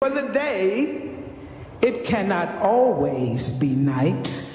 for the day, it cannot always be night.